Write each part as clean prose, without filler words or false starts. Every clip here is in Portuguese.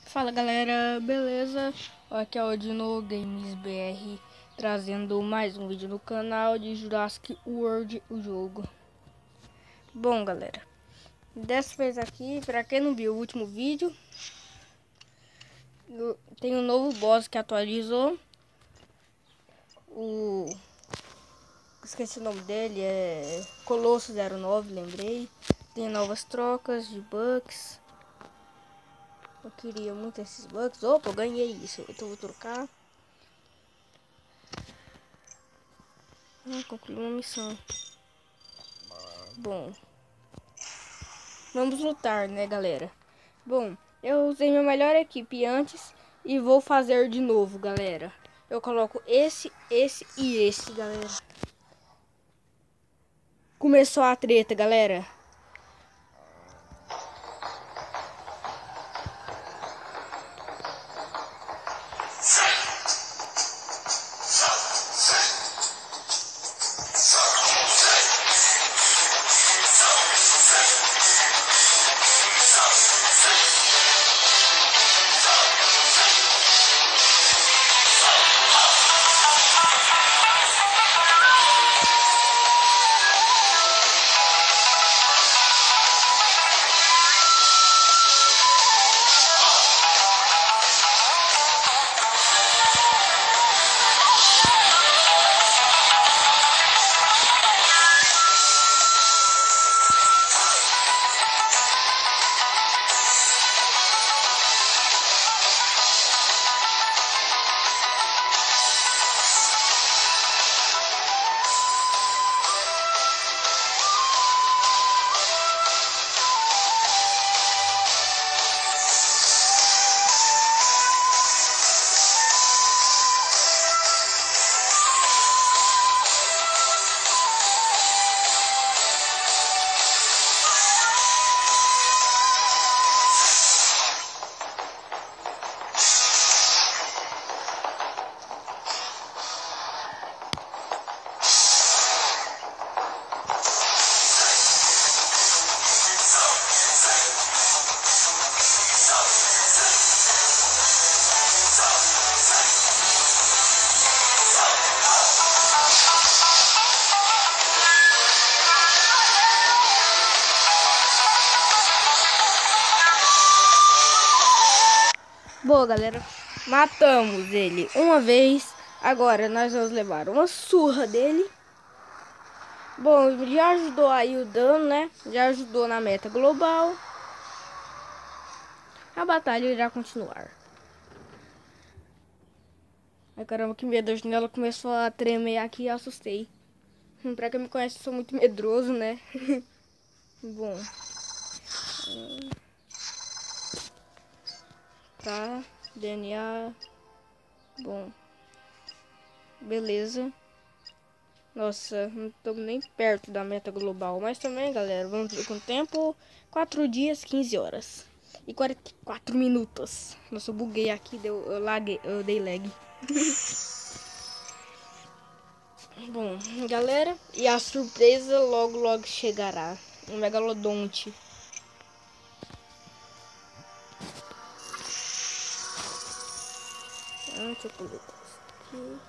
Fala galera, beleza? Aqui é o Dino Games BR trazendo mais um vídeo no canal de Jurassic World, o jogo. Bom galera, dessa vez aqui, pra quem não viu o último vídeo, tem um novo boss que atualizou. Esqueci o nome dele, é Colosso 09, lembrei. Tem novas trocas de bugs. Eu queria muito esses bugs. Opa, eu ganhei isso. Então eu vou trocar. Concluí uma missão. Bom, vamos lutar, né, galera? Bom, eu usei minha melhor equipe antes e vou fazer de novo, galera. Eu coloco esse e esse, galera. Começou a treta, galera. Boa, galera, matamos ele uma vez. Agora nós vamos levar uma surra dele. Bom, já ajudou aí o dano, né? Já ajudou na meta global. A batalha irá continuar. Ai caramba, que medo, a janela começou a tremer aqui e assustei. Pra quem me conhece, eu sou muito medroso, né? Bom. Tá, DNA. Bom. Beleza. Nossa, não estamos nem perto da meta global. Mas também, galera, vamos ver com o tempo. 4 dias, 15 horas. E 44 minutos. Nossa, eu buguei aqui, eu dei lag. Bom, galera, e a surpresa logo chegará. Um megalodonte. Deixa eu colocar isso aqui.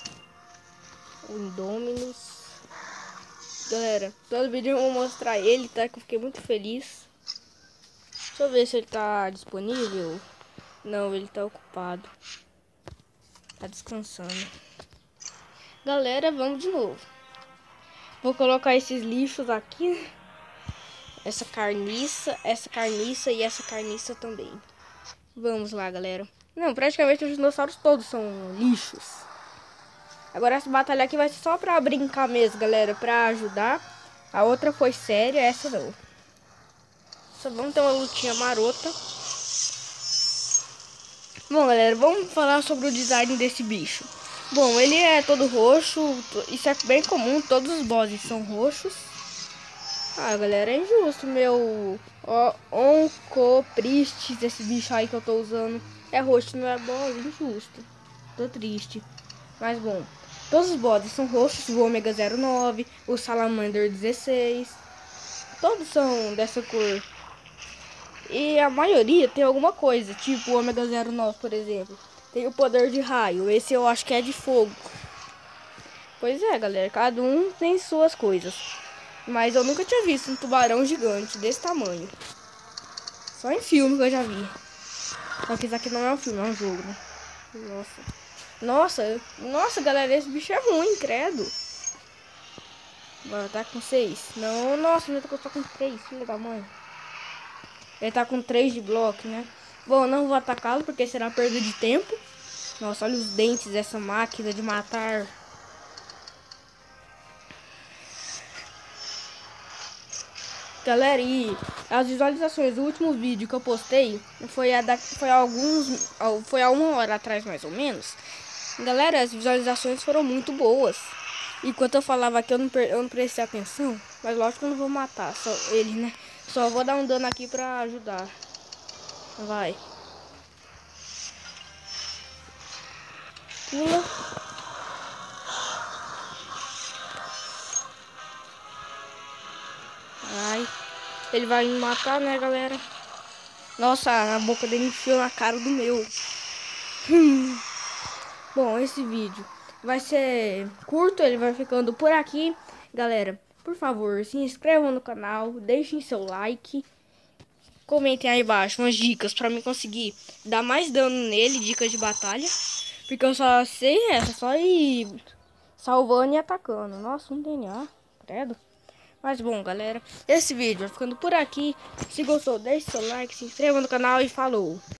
O Indominus. Galera, todo vídeo eu vou mostrar ele, tá? Que eu fiquei muito feliz. Deixa eu ver se ele tá disponível. Não, ele tá ocupado. Tá descansando. Galera, vamos de novo. Vou colocar esses lixos aqui. Essa carniça e essa carniça também. Vamos lá, galera. Não, praticamente os dinossauros todos são lixos. Agora essa batalha aqui vai ser só pra brincar mesmo, galera. Pra ajudar. A outra foi séria, essa não. Só vamos ter uma lutinha marota. Bom, galera, vamos falar sobre o design desse bicho. Bom, ele é todo roxo. Isso é bem comum, todos os bosses são roxos. Ah, galera, é injusto, meu Oncopristis, esse bicho aí que eu tô usando. É roxo, não é boss, injusto. Tô triste. Mas bom, todos os bosses são roxos, o Ômega 09, o Salamander 16. Todos são dessa cor. E a maioria tem alguma coisa, tipo o ômega 09, por exemplo. Tem o poder de raio, esse eu acho que é de fogo. Pois é, galera, cada um tem suas coisas. Mas eu nunca tinha visto um tubarão gigante desse tamanho. Só em filme que eu já vi. Só que isso aqui não é um filme, é um jogo, né? Nossa, galera, esse bicho é ruim, credo. Agora tá com 6. Não, nossa, ele tá com 3, filho da mãe. Ele tá com 3 de bloco, né? Bom, não vou atacá-lo porque será perda de tempo. Nossa, olha os dentes dessa máquina de matar. Galera, e as visualizações do último vídeo que eu postei foi há 1 hora atrás, mais ou menos. Galera, as visualizações foram muito boas. Enquanto eu falava aqui, eu não prestei atenção. Mas lógico que eu não vou matar só ele, né? Só vou dar um dano aqui pra ajudar. Vai. Pula. Ai. Ele vai me matar, né, galera? Nossa, a boca dele enfiou na cara do meu. Bom, esse vídeo vai ser curto, ele vai ficando por aqui. Galera, por favor, se inscrevam no canal, deixem seu like. Comentem aí embaixo umas dicas pra mim conseguir dar mais dano nele, dicas de batalha. Porque eu só sei essa, só ir salvando e atacando. Nossa, um DNA, credo. Mas bom, galera, esse vídeo vai ficando por aqui. Se gostou, deixe seu like, se inscreva no canal e falou!